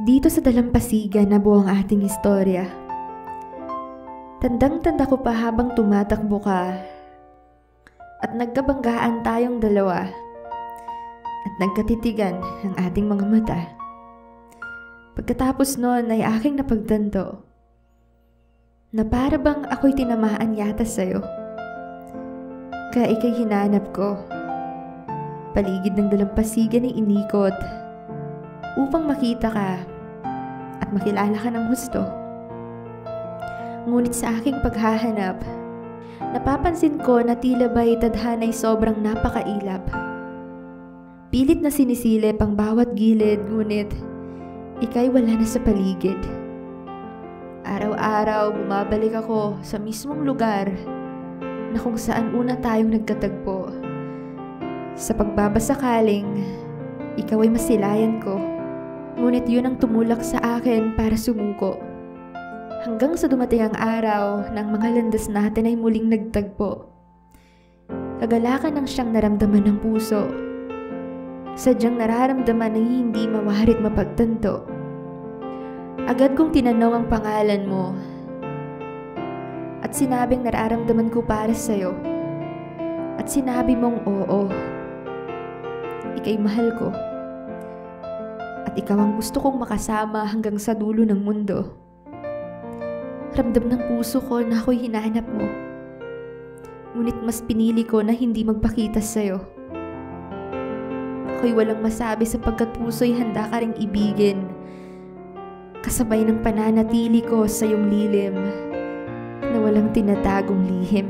Dito sa dalampasigan na buo ang ating istorya. Tandang-tanda ko pa habang tumatakbo ka at nagkabanggaan tayong dalawa at nagkatitigan ang ating mga mata. Pagkatapos noon ay aking napagtanto na para bang ako'y tinamaan yata sa'yo. Kaya ika'y hinanap ko. Paligid ng dalampasigan ay inikot upang makita ka at makilala ka ng husto. Ngunit sa aking paghahanap, napapansin ko na tila ba'y tadhana'y sobrang napakailap. Pilit na sinisilip ang bawat gilid, ngunit ika'y wala na sa paligid. Araw-araw bumabalik ako sa mismong lugar na kung saan una tayong nagkatagpo. Sa pagbabasakaling, ikaw ay masilayan ko. Ngunit yun ang tumulak sa akin para sumuko. Hanggang sa dumating ang araw ng mga landas natin ay muling nagtagpo. Kagalakan ang siyang naramdaman ng puso. Sadyang nararamdaman ng hindi mawarit mapagtanto. Agad kong tinanong ang pangalan mo at sinabing nararamdaman ko para sa'yo. At sinabi mong oo. Ika'y mahal ko. At ikaw ang gusto kong makasama hanggang sa dulo ng mundo. Ramdam ng puso ko na ako'y hinahanap mo. Ngunit mas pinili ko na hindi magpakita sa'yo. Ako'y walang masabi sapagkat puso'y handa ka ring ibigin. Kasabay ng pananatili ko sa iyong lilim na walang tinatagong lihim.